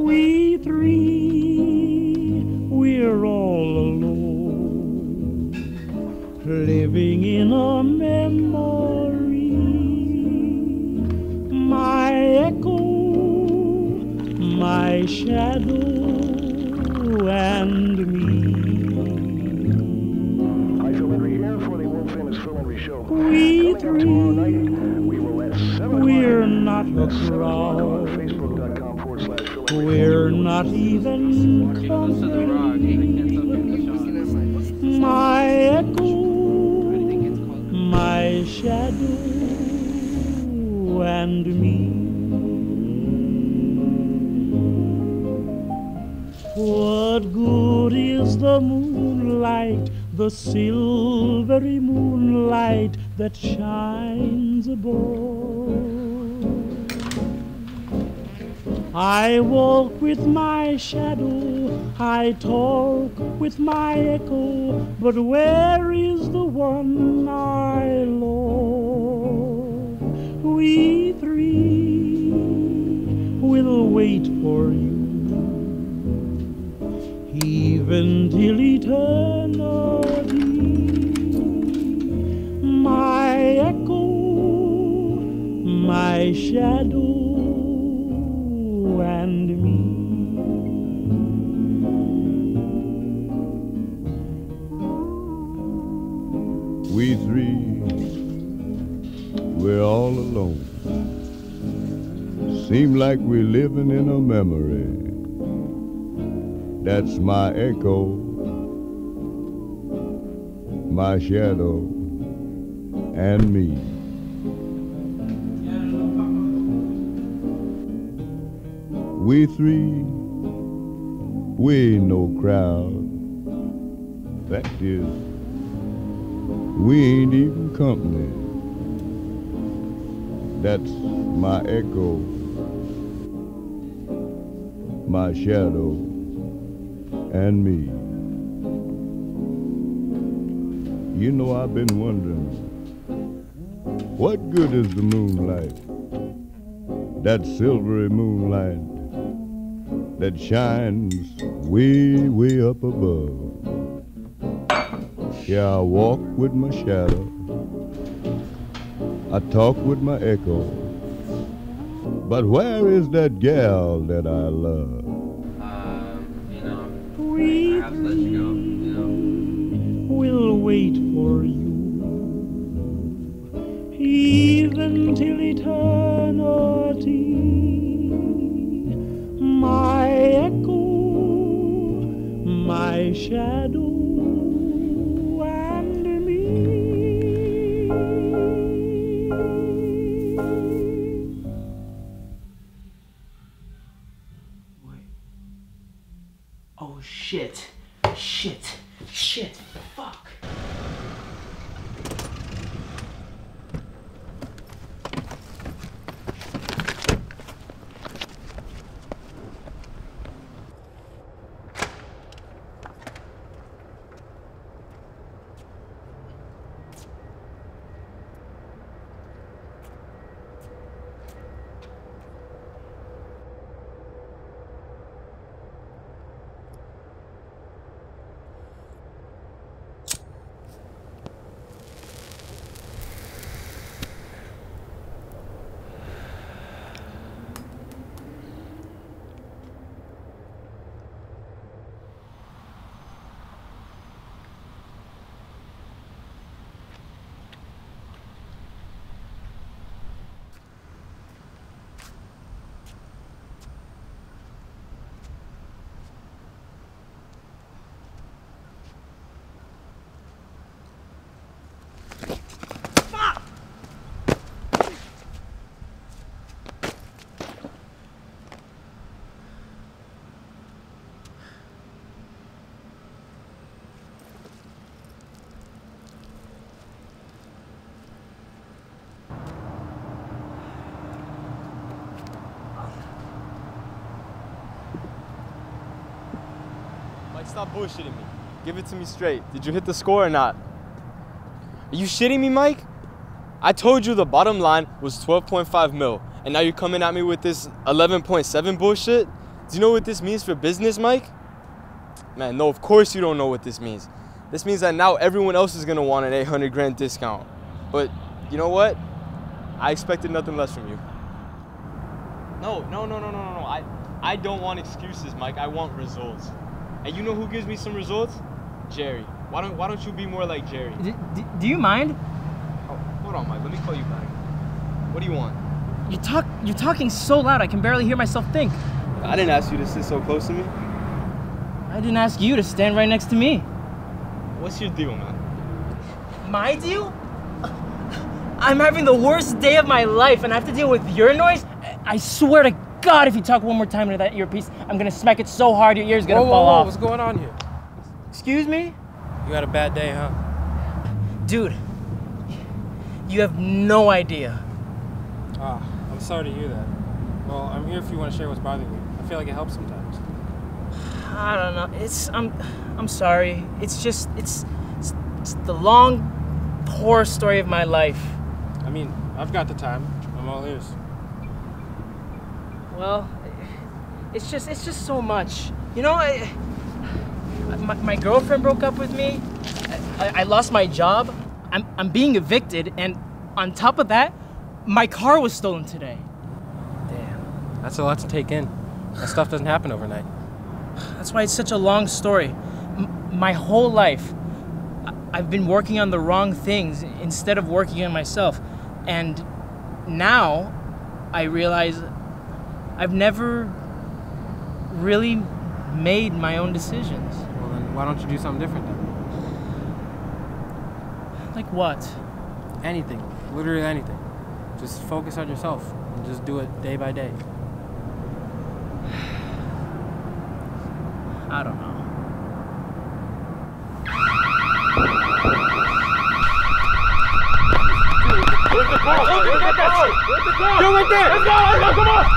We three, we're all alone, living in a memory. My echo, my shadow, and me. Hi, Phil Henry here for the world famous Phil Henry Show. We three, tomorrow night, we will at 7 we're not a crowd. on Facebook.com/Phil Henry. We're not even company. My echo, my shadow, and me. What good is the moonlight, the silvery moonlight that shines above? I walk with my shadow, I talk with my echo, but where is the one I love? We three will wait for you, even till eternity. My echo, my shadow, and me. We three, we're all alone. Seem like we're living in a memory. That's my echo, my shadow, and me. We three, we ain't no crowd. Fact is, we ain't even company. That's my echo, my shadow, and me. You know, I've been wondering, what good is the moonlight? That silvery moonlight that shines way, way up above. Yeah, I walk with my shadow, I talk with my echo, but where is that gal that I love? We three will wait for you, even till eternity. My echo, my shadow, and me. Wait. Oh shit. Shit. Shit. Fuck. Stop bullshitting me. Give it to me straight. Did you hit the score or not? Are you shitting me, Mike? I told you the bottom line was 12.5 mil, and now you're coming at me with this 11.7 bullshit? Do you know what this means for business, Mike? Man, no, of course you don't know what this means. This means that now everyone else is gonna want an 800 grand discount. But you know what? I expected nothing less from you. No. I don't want excuses, Mike. I want results. And you know who gives me some results? Jerry. Why don't you be more like Jerry? Do you mind? Oh, hold on, Mike. Let me call you back. What do you want? You're talking so loud I can barely hear myself think. I didn't ask you to sit so close to me. I didn't ask you to stand right next to me. What's your deal, man? My deal? I'm having the worst day of my life and I have to deal with your noise? I swear to God, if you talk one more time into that earpiece, I'm gonna smack it so hard your ear's gonna fall off. What's going on here? Excuse me? You had a bad day, huh? Dude, you have no idea. Ah, I'm sorry to hear that. Well, I'm here if you want to share what's bothering you. I feel like it helps sometimes. I don't know. I'm sorry. It's the long, poor story of my life. I mean, I've got the time. I'm all ears. Well, it's just so much. You know, my girlfriend broke up with me. I lost my job. I'm being evicted, and on top of that, my car was stolen today. Damn, that's a lot to take in. That stuff doesn't happen overnight. That's why it's such a long story. My whole life, I've been working on the wrong things instead of working on myself. And now I realize I've never really made my own decisions. Well, then why don't you do something different then? Like what? Anything. Literally anything. Just focus on yourself and just do it day by day. I don't know. Where's the ball? Where's the ball? Where's the ball? Go right there! Let's go! Come on!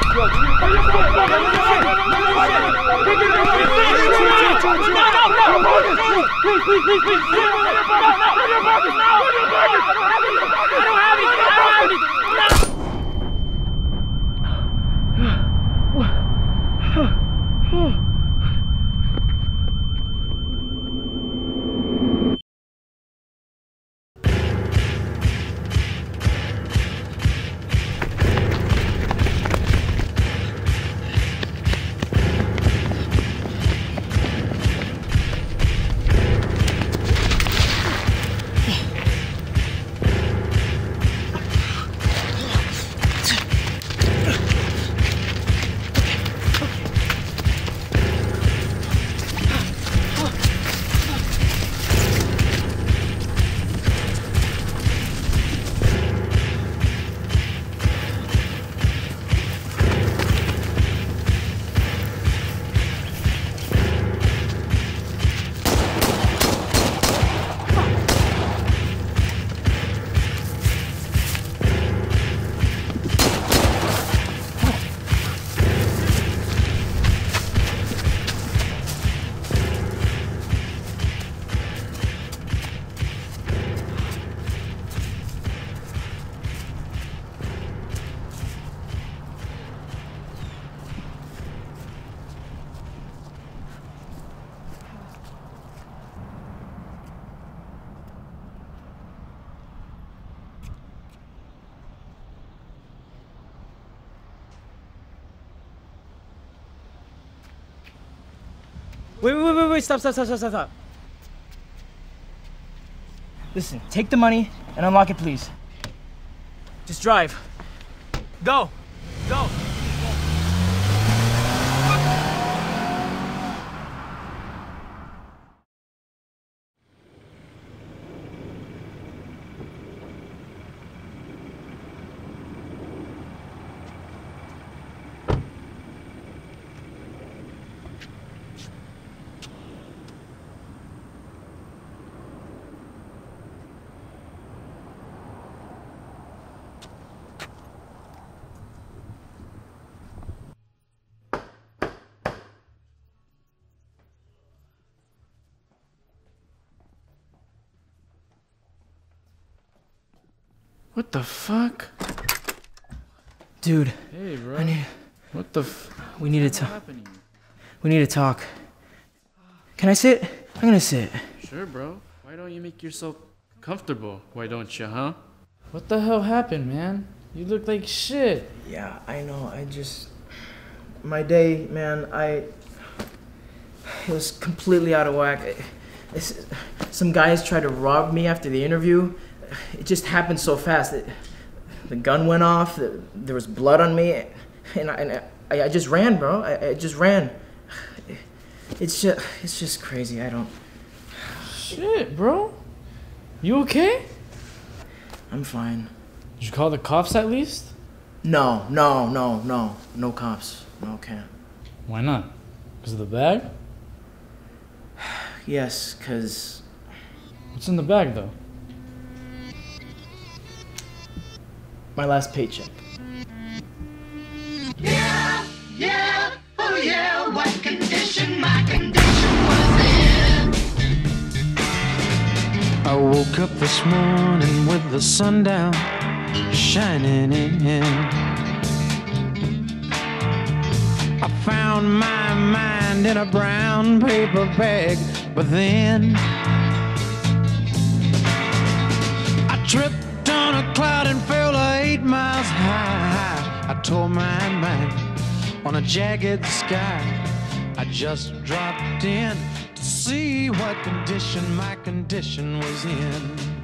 Wait, stop. Listen, take the money and unlock it, please. Just drive. Go! What the fuck? Dude, Hey, bro. I need... What the We need to talk. We need to talk. Can I sit? I'm gonna sit. Sure, bro. Why don't you make yourself comfortable? Why don't you, huh? What the hell happened, man? You look like shit. Yeah, I know. My day, man, it was completely out of whack. Some guys tried to rob me after the interview. It just happened so fast. The gun went off. There was blood on me, and I just ran, bro. I just ran. It's just crazy. I don't. Shit, bro. You okay? I'm fine. Did you call the cops at least? No cops. No, can't. Why not? Because of the bag? Yes, cause. What's in the bag, though? My last paycheck. Yeah, oh yeah, what condition my condition was in. I woke up this morning with the sun down, shining in. I found my mind in a brown paper bag, but then I tripped on a cloud and fell 8 miles high. I tore my mind on a jagged sky. I just dropped in to see what condition my condition was in.